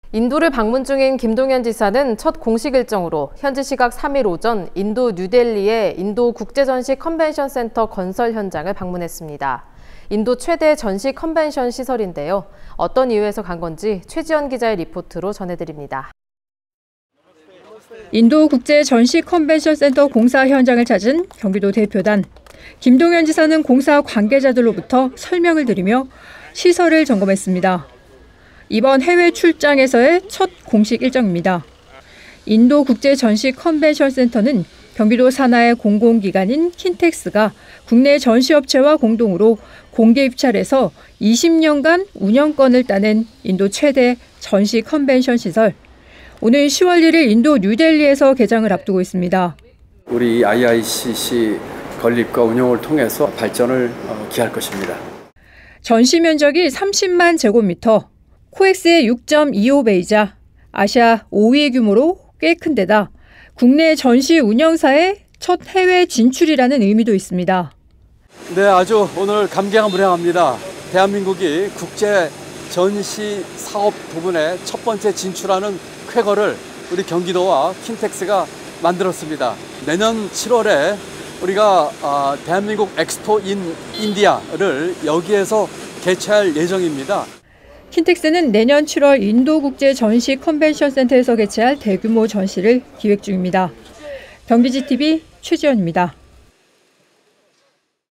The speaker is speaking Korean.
인도를 방문 중인 김동연 지사는 첫 공식 일정으로 현지 시각 3일 오전 인도 뉴델리의 인도 국제전시 컨벤션 센터 건설 현장을 방문했습니다. 인도 최대 전시 컨벤션 시설인데요. 어떤 이유에서 간 건지 최지연 기자의 리포트로 전해드립니다. 인도 국제전시 컨벤션 센터 공사 현장을 찾은 경기도 대표단. 김동연 지사는 공사 관계자들로부터 설명을 들으며 시설을 점검했습니다. 이번 해외 출장에서의 첫 공식 일정입니다. 인도 국제전시 컨벤션 센터는 경기도 산하의 공공기관인 킨텍스가 국내 전시업체와 공동으로 공개 입찰해서 20년간 운영권을 따낸 인도 최대 전시 컨벤션 시설. 오늘 10월 1일 인도 뉴델리에서 개장을 앞두고 있습니다. 우리 IICC 건립과 운영을 통해서 발전을 기할 것입니다. 전시 면적이 30만 제곱미터, 코엑스의 6.25배이자 아시아 5위 규모로 꽤 큰 데다 국내 전시 운영사의 첫 해외 진출이라는 의미도 있습니다. 네, 아주 오늘 감개무량합니다. 대한민국이 국제 전시 사업 부분에 첫 번째 진출하는 쾌거를 우리 경기도와 킨텍스가 만들었습니다. 내년 7월에 우리가 대한민국 엑스포 인 인디아를 여기에서 개최할 예정입니다. 킨텍스는 내년 7월 인도 국제 전시 컨벤션 센터에서 개최할 대규모 전시를 기획 중입니다. 경기지TV 최지연입니다.